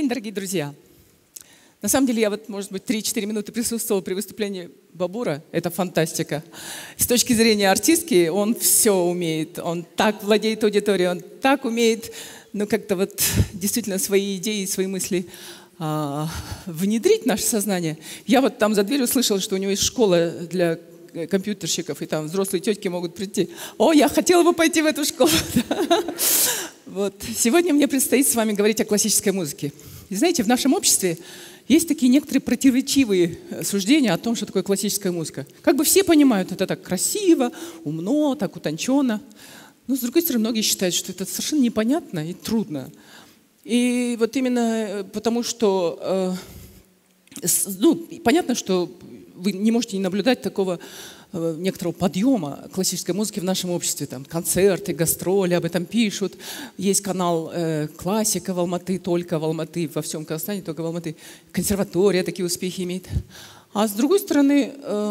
день, дорогие друзья! На самом деле, я вот, может быть, 3-4 минуты присутствовала при выступлении Бабура. Это фантастика. С точки зрения артистки, он все умеет. Он так владеет аудиторией, он так умеет, ну, как-то вот действительно свои идеи, свои мысли внедрить в наше сознание. Я вот там за дверью слышала, что у него есть школа для компьютерщиков, и там взрослые тетки могут прийти. О, я хотела бы пойти в эту школу. Вот. Сегодня мне предстоит с вами говорить о классической музыке. И знаете, в нашем обществе есть такие некоторые противоречивые суждения о том, что такое классическая музыка. Как бы все понимают, это так красиво, умно, так утонченно. Но, с другой стороны, многие считают, что это совершенно непонятно и трудно. И вот именно потому, что понятно, что вы не можете не наблюдать такого некоторого подъема классической музыки в нашем обществе. Там концерты, гастроли, об этом пишут. Есть канал «Классика» в Алматы, только в Алматы, во всем Казахстане, только в Алматы. Консерватория такие успехи имеет. А с другой стороны,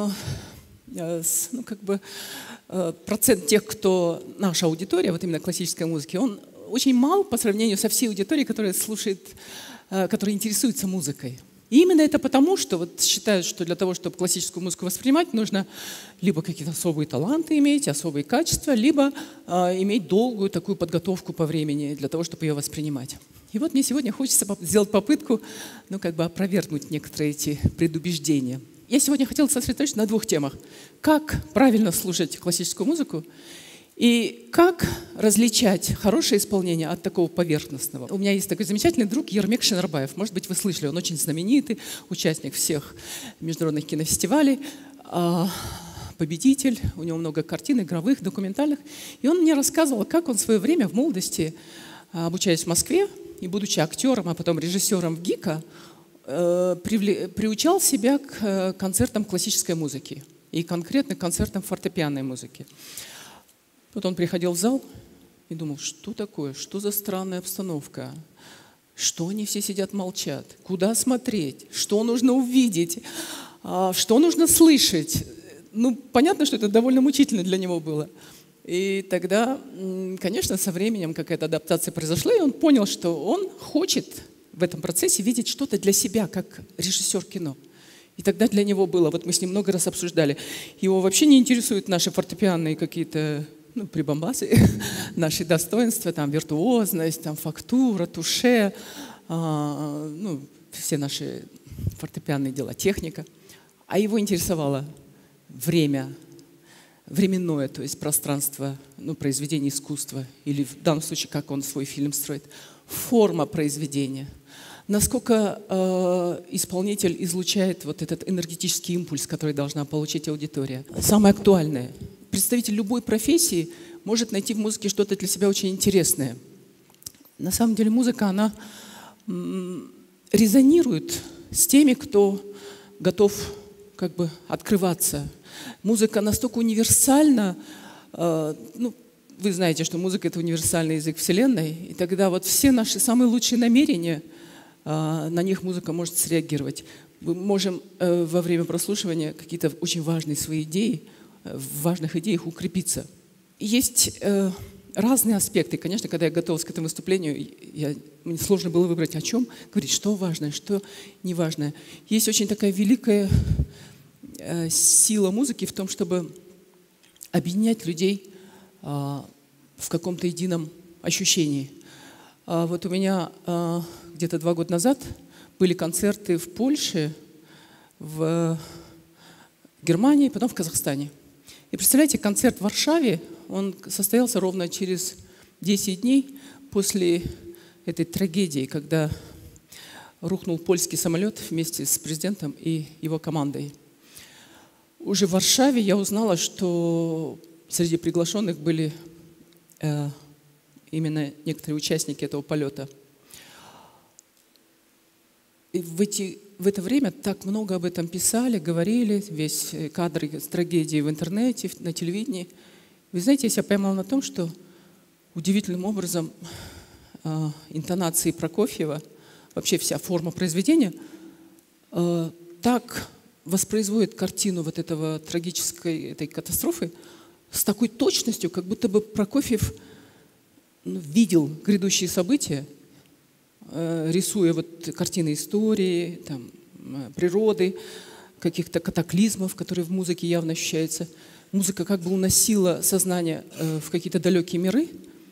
процент тех, кто наша аудитория, вот именно классической музыки, он очень мал по сравнению со всей аудиторией, которая слушает, которая интересуется музыкой. И именно это потому, что вот считают, что для того, чтобы классическую музыку воспринимать, нужно либо какие-то особые таланты иметь, особые качества, либо иметь долгую такую подготовку по времени для того, чтобы ее воспринимать. И вот мне сегодня хочется сделать попытку, опровергнуть некоторые эти предубеждения. Я сегодня хотела сосредоточиться на двух темах. Как правильно слушать классическую музыку и как различать хорошее исполнение от такого поверхностного. У меня есть такой замечательный друг Ермек Шенарбаев. Может быть, вы слышали, он очень знаменитый, участник всех международных кинофестивалей, победитель, у него много картин, игровых, документальных. И он мне рассказывал, как он в свое время в молодости, обучаясь в Москве и будучи актером, а потом режиссером в ГИКа, приучал себя к концертам классической музыки и конкретно к концертам фортепианной музыки. Вот он приходил в зал и думал, что такое, что за странная обстановка, что они все сидят, молчат, куда смотреть, что нужно увидеть, что нужно слышать. Ну, понятно, что это довольно мучительно для него было. И тогда, конечно, со временем какая-то адаптация произошла, и он понял, что он хочет в этом процессе видеть что-то для себя, как режиссер кино. И тогда для него было, вот мы с ним много раз обсуждали, его вообще не интересуют наши фортепианные какие-то прибамбасы, наши достоинства, там, виртуозность, там, фактура, туше, все наши фортепианные дела, техника. А его интересовало время, временное, то есть пространство, произведения искусства, или в данном случае, как он свой фильм строит, форма произведения. Насколько исполнитель излучает вот этот энергетический импульс, который должна получить аудитория. Самое актуальное. Представитель любой профессии может найти в музыке что-то для себя очень интересное. На самом деле музыка, она резонирует с теми, кто готов открываться. Музыка настолько универсальна, вы знаете, что музыка — это универсальный язык Вселенной, и тогда вот все наши самые лучшие намерения, на них музыка может среагировать. Мы можем во время прослушивания какие-то очень важные свои идеи, в важных идеях укрепиться. Есть разные аспекты. Конечно, когда я готовилась к этому выступлению, мне сложно было выбрать, о чем говорить, что важное, что неважное. Есть очень такая великая сила музыки в том, чтобы объединять людей в каком-то едином ощущении. Вот у меня где-то 2 года назад были концерты в Польше, в Германии, потом в Казахстане. И представляете, концерт в Варшаве, он состоялся ровно через 10 дней после этой трагедии, когда рухнул польский самолет вместе с президентом и его командой. Уже в Варшаве я узнала, что среди приглашенных были именно некоторые участники этого полета. И в это время так много об этом писали, говорили, весь кадры с трагедии в интернете, на телевидении. Вы знаете, я себя поймала на том, что удивительным образом интонации Прокофьева, вообще вся форма произведения, так воспроизводит картину вот этого трагической этой катастрофы с такой точностью, как будто бы Прокофьев видел грядущие события, рисуя вот картины истории, там, природы, каких-то катаклизмов, которые в музыке явно ощущаются. Музыка как бы уносила сознание в какие-то далекие миры.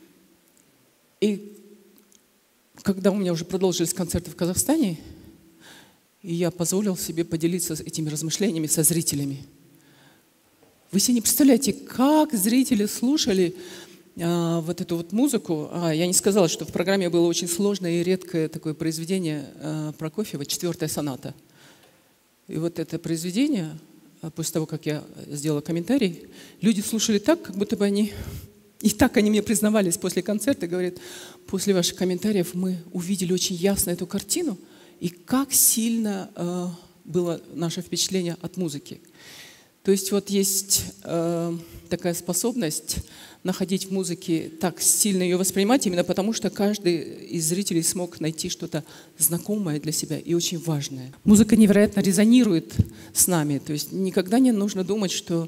И когда у меня уже продолжились концерты в Казахстане, я позволил себе поделиться этими размышлениями со зрителями. Вы себе не представляете, как зрители слушали вот эту вот музыку. Я не сказала, что в программе было очень сложное и редкое такое произведение Прокофьева «4-я соната». И вот это произведение, после того, как я сделала комментарий, люди слушали так, как будто бы они... И так они мне признавались после концерта, говорят, после ваших комментариев мы увидели очень ясно эту картину, и как сильно было наше впечатление от музыки. То есть вот есть такая способность находить в музыке, так сильно ее воспринимать, именно потому что каждый из зрителей смог найти что-то знакомое для себя и очень важное. Музыка невероятно резонирует с нами, то есть никогда не нужно думать, что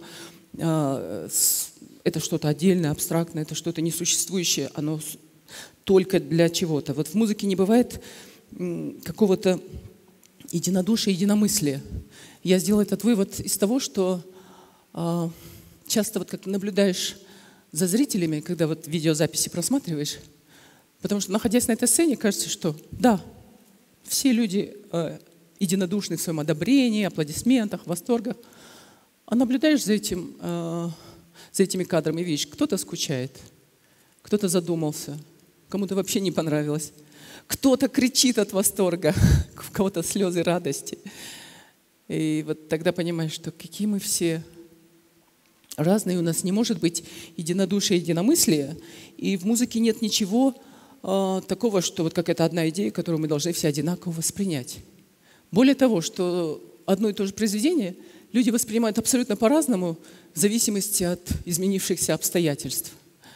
это что-то отдельное, абстрактное, это что-то несуществующее, оно только для чего-то. Вот в музыке не бывает какого-то единодушия, единомыслия. Я сделала этот вывод из того, что часто вот как ты наблюдаешь за зрителями, когда вот видеозаписи просматриваешь, потому что, находясь на этой сцене, кажется, что да, все люди единодушны в своем одобрении, аплодисментах, восторгах, а наблюдаешь за этими кадрами, видишь, кто-то скучает, кто-то задумался, кому-то вообще не понравилось, кто-то кричит от восторга, у кого-то слезы радости. И вот тогда понимаешь, что какие мы все разные, у нас не может быть единодушия, единомыслия, и в музыке нет ничего такого, что вот какая-то одна идея, которую мы должны все одинаково воспринять. Более того, что одно и то же произведение люди воспринимают абсолютно по-разному в зависимости от изменившихся обстоятельств.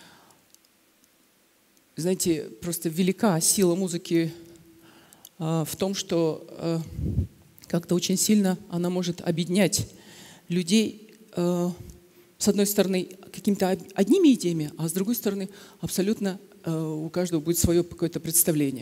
Знаете, просто велика сила музыки в том, что как-то очень сильно она может объединять людей, с одной стороны, какими-то одними идеями, а с другой стороны, абсолютно у каждого будет свое какое-то представление.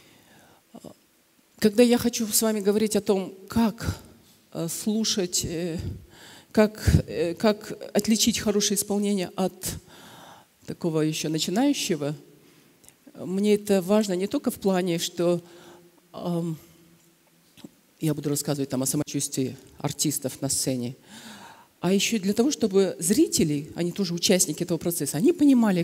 Когда я хочу с вами говорить о том, как слушать, как отличить хорошее исполнение от такого еще начинающего, мне это важно не только в плане, что я буду рассказывать там о самочувствии артистов на сцене, а еще для того, чтобы зрители, они тоже участники этого процесса, они понимали,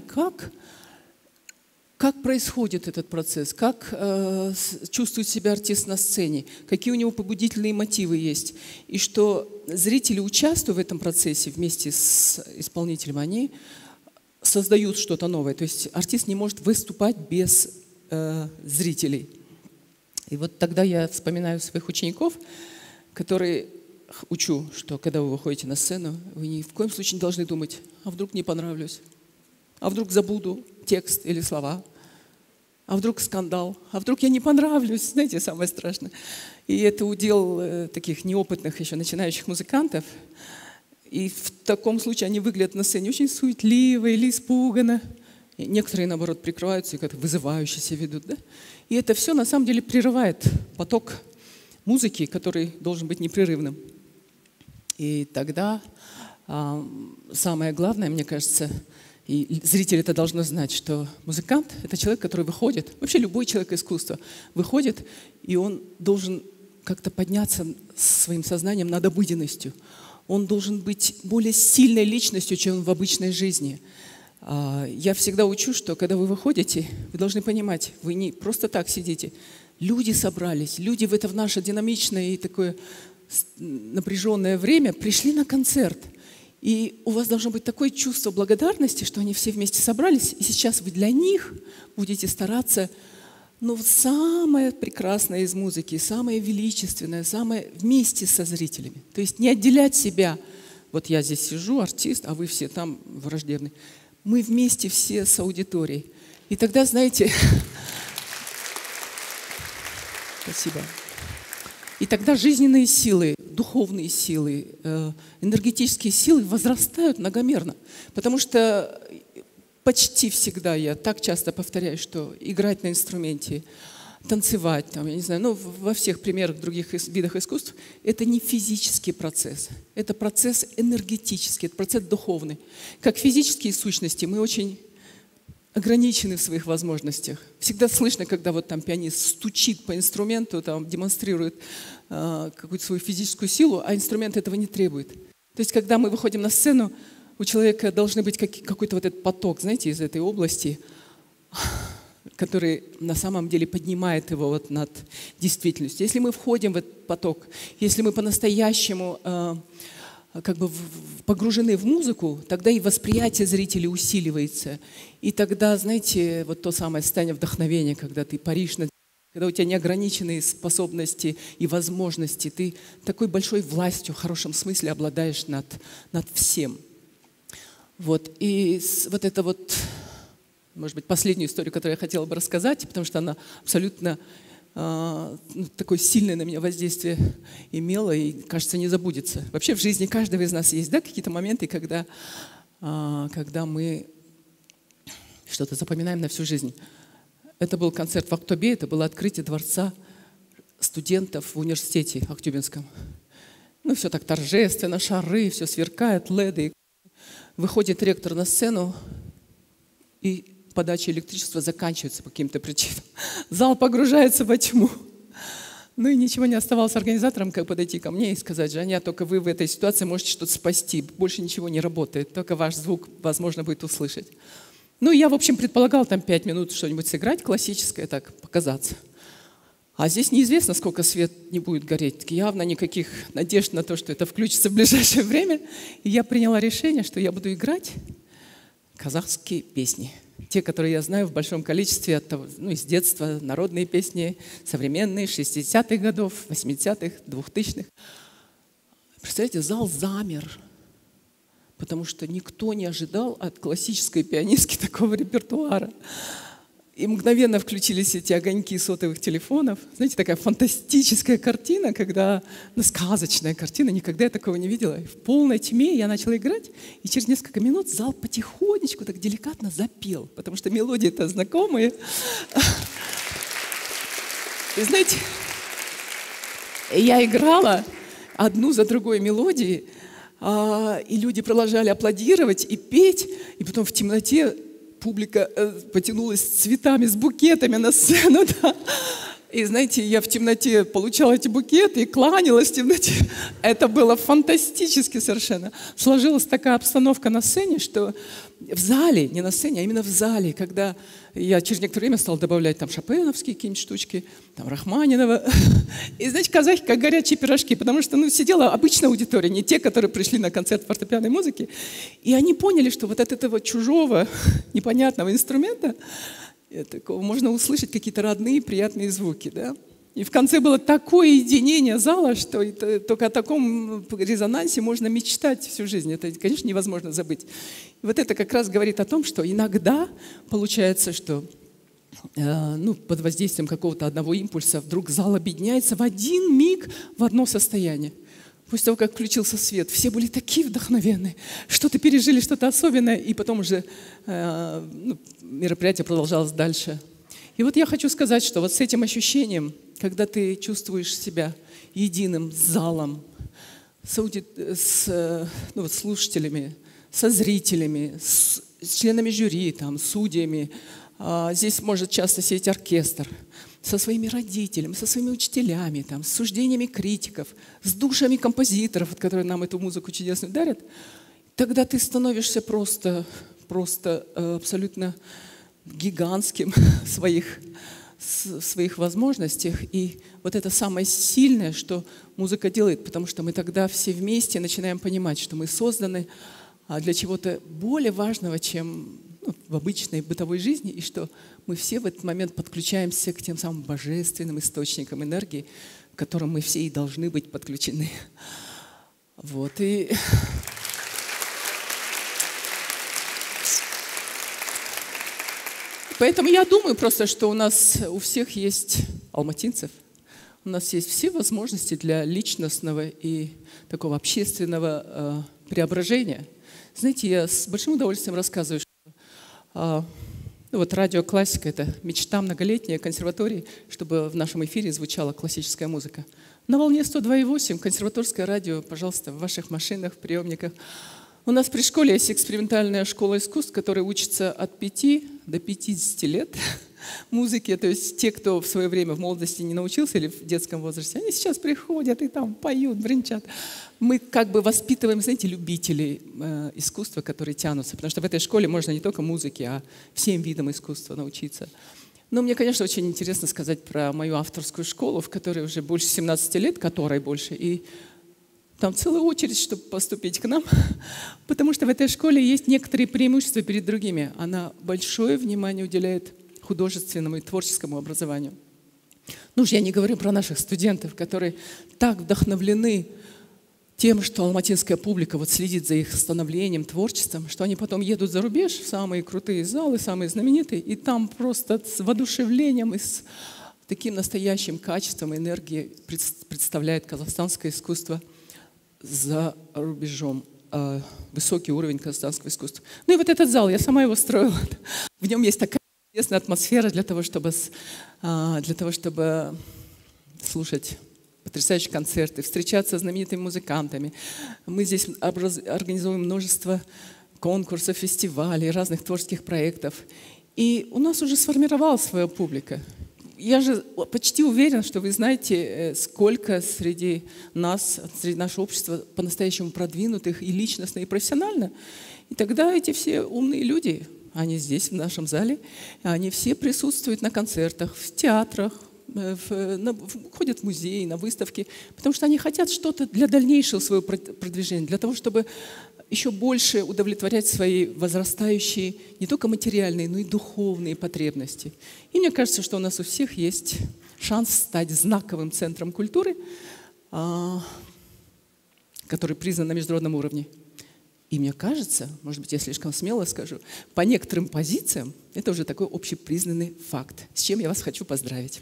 как происходит этот процесс, как чувствует себя артист на сцене, какие у него побудительные мотивы есть. И что зрители, участвуя в этом процессе вместе с исполнителем, они создают что-то новое. То есть артист не может выступать без зрителей. И вот тогда я вспоминаю своих учеников, которые учу, что когда вы выходите на сцену, вы ни в коем случае не должны думать, а вдруг не понравлюсь, а вдруг забуду текст или слова, а вдруг скандал, а вдруг я не понравлюсь, знаете, самое страшное. И это удел таких неопытных еще начинающих музыкантов. И в таком случае они выглядят на сцене очень суетливо или испуганно. И некоторые, наоборот, прикрываются и как-то вызывающе себя ведут. Да? И это все, на самом деле, прерывает поток музыки, который должен быть непрерывным. И тогда самое главное, мне кажется, и зритель это должно знать, что музыкант – это человек, который выходит, вообще любой человек искусства, выходит, и он должен как-то подняться своим сознанием над обыденностью. Он должен быть более сильной личностью, чем в обычной жизни. Я всегда учу, что когда вы выходите, вы должны понимать, вы не просто так сидите. Люди собрались, люди в это в наше динамичное и такое напряженное время пришли на концерт. И у вас должно быть такое чувство благодарности, что они все вместе собрались, и сейчас вы для них будете стараться, самое прекрасное из музыки, самое величественное, самое вместе со зрителями. То есть не отделять себя. Вот я здесь сижу, артист, а вы все там враждебны. Мы вместе все с аудиторией. И тогда, знаете, спасибо. И тогда жизненные силы, духовные силы, энергетические силы возрастают многомерно. Потому что почти всегда, я так часто повторяю, что играть на инструменте, танцевать, там, я не знаю, ну, во всех примерах других видах искусств, это не физический процесс, это процесс энергетический, это процесс духовный. Как физические сущности мы очень ограничены в своих возможностях. Всегда слышно, когда вот там пианист стучит по инструменту, там, демонстрирует какую-то свою физическую силу, а инструмент этого не требует. То есть, когда мы выходим на сцену, у человека должен быть какой-то вот этот поток, знаете, из этой области, который на самом деле поднимает его вот над действительностью. Если мы входим в этот поток, если мы по-настоящему как бы погружены в музыку, тогда и восприятие зрителей усиливается. И тогда, знаете, вот то самое состояние вдохновения, когда ты паришь над... Когда у тебя неограниченные способности и возможности, ты такой большой властью, в хорошем смысле, обладаешь над всем. Вот. И вот это вот, может быть, последнюю историю, которую я хотела бы рассказать, потому что она абсолютно такое сильное на меня воздействие имела и, кажется, не забудется. Вообще в жизни каждого из нас есть, да, какие-то моменты, когда мы что-то запоминаем на всю жизнь. Это был концерт в Актобе, это было открытие дворца студентов в университете Актюбинском. Ну, все так торжественно, шары, все сверкает, леды. Выходит ректор на сцену, и подача электричества заканчивается по каким-то причинам. Зал погружается во тьму. Ну и ничего не оставалось организаторам, как подойти ко мне и сказать: Жаня, только вы в этой ситуации можете что-то спасти. Больше ничего не работает, только ваш звук возможно будет услышать. Ну, я, в общем, предполагал там 5 минут что-нибудь сыграть классическое, так, показаться. А здесь неизвестно, сколько свет не будет гореть. Явно никаких надежд на то, что это включится в ближайшее время. И я приняла решение, что я буду играть казахские песни. Те, которые я знаю в большом количестве из детства. Народные песни, современные, 60-х годов, 80-х, 2000-х. Представляете, зал замер. Потому что никто не ожидал от классической пианистки такого репертуара. И мгновенно включились эти огоньки сотовых телефонов. Знаете, такая фантастическая картина, сказочная картина, никогда я такого не видела. В полной тьме я начала играть, и через несколько минут зал потихонечку, так деликатно запел, потому что мелодии-то знакомые. И знаете, я играла одну за другой мелодии, и люди продолжали аплодировать и петь, и потом в темноте публика потянулась с цветами, с букетами на сцену. Да. И знаете, я в темноте получала эти букеты и кланялась в темноте. Это было фантастически совершенно. Сложилась такая обстановка на сцене, что в зале, не на сцене, а именно в зале, когда я через некоторое время стала добавлять там шопеновские какие-нибудь штучки, там Рахманинова. И знаете, казахи как горячие пирожки, потому что сидела обычная аудитория, не те, которые пришли на концерт фортепианной музыки. И они поняли, что вот от этого чужого, непонятного инструмента такого можно услышать какие-то родные, приятные звуки. Да? И в конце было такое единение зала, что только о таком резонансе можно мечтать всю жизнь. Это, конечно, невозможно забыть. И вот это как раз говорит о том, что иногда получается, что под воздействием какого-то одного импульса вдруг зал объединяется в один миг в одно состояние. После того, как включился свет, все были такие вдохновенные, что-то пережили, что-то особенное, и потом уже мероприятие продолжалось дальше. И вот я хочу сказать, что вот с этим ощущением, когда ты чувствуешь себя единым с залом, с слушателями, со зрителями, с членами жюри, там, судьями, здесь может часто сидеть оркестр, со своими родителями, со своими учителями, там, с суждениями критиков, с душами композиторов, которые нам эту музыку чудесную дарят, тогда ты становишься просто абсолютно гигантским в своих возможностях. И вот это самое сильное, что музыка делает, потому что мы тогда все вместе начинаем понимать, что мы созданы для чего-то более важного, чем в обычной бытовой жизни, и что мы все в этот момент подключаемся к тем самым божественным источникам энергии, к которым мы все и должны быть подключены. Вот. И поэтому я думаю просто, что у всех есть, алматинцев, у нас есть все возможности для личностного и такого общественного преображения. Знаете, я с большим удовольствием рассказываю, Ну вот радиоклассика — это мечта многолетняя консерватории, чтобы в нашем эфире звучала классическая музыка. На волне 102,8 консерваторское радио, пожалуйста, в ваших машинах, приемниках. У нас при школе есть экспериментальная школа искусств, которая учится от 5 до 50 лет музыке. То есть те, кто в свое время в молодости не научился или в детском возрасте, они сейчас приходят и там поют, бренчат. Мы как бы воспитываем, знаете, любителей искусства, которые тянутся. Потому что в этой школе можно не только музыке, а всем видам искусства научиться. Но мне, конечно, очень интересно сказать про мою авторскую школу, в которой уже больше 17 лет, которой больше. И там целая очередь, чтобы поступить к нам, потому что в этой школе есть некоторые преимущества перед другими. Она большое внимание уделяет художественному и творческому образованию. Ну уж я не говорю про наших студентов, которые так вдохновлены тем, что алматинская публика вот следит за их становлением, творчеством, что они потом едут за рубеж в самые крутые залы, самые знаменитые, и там просто с воодушевлением и с таким настоящим качеством и энергией представляет казахстанское искусство за рубежом, высокий уровень казахстанского искусства. Ну и вот этот зал, я сама его строила. В нем есть такая интересная атмосфера для того, чтобы слушать потрясающие концерты, встречаться с знаменитыми музыкантами. Мы здесь организуем множество конкурсов, фестивалей, разных творческих проектов. И у нас уже сформировалась своя публика. Я же почти уверена, что вы знаете, сколько среди нашего общества по-настоящему продвинутых и личностно, и профессионально. И тогда эти все умные люди, они здесь, в нашем зале, они все присутствуют на концертах, в театрах, ходят в музеи, на выставки, потому что они хотят что-то для дальнейшего своего продвижения, для того, чтобы еще больше удовлетворять свои возрастающие не только материальные, но и духовные потребности. И мне кажется, что у нас у всех есть шанс стать знаковым центром культуры, который признан на международном уровне. И мне кажется, может быть, я слишком смело скажу, по некоторым позициям это уже такой общепризнанный факт, с чем я вас хочу поздравить.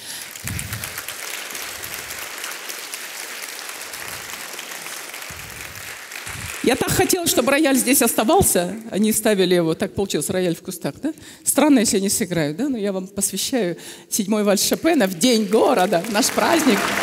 Я так хотела, чтобы рояль здесь оставался. Они ставили его, так получилось, рояль в кустах, да? Странно, если не сыграют, да? Но я вам посвящаю 7-й вальс Шопена в День города, наш праздник.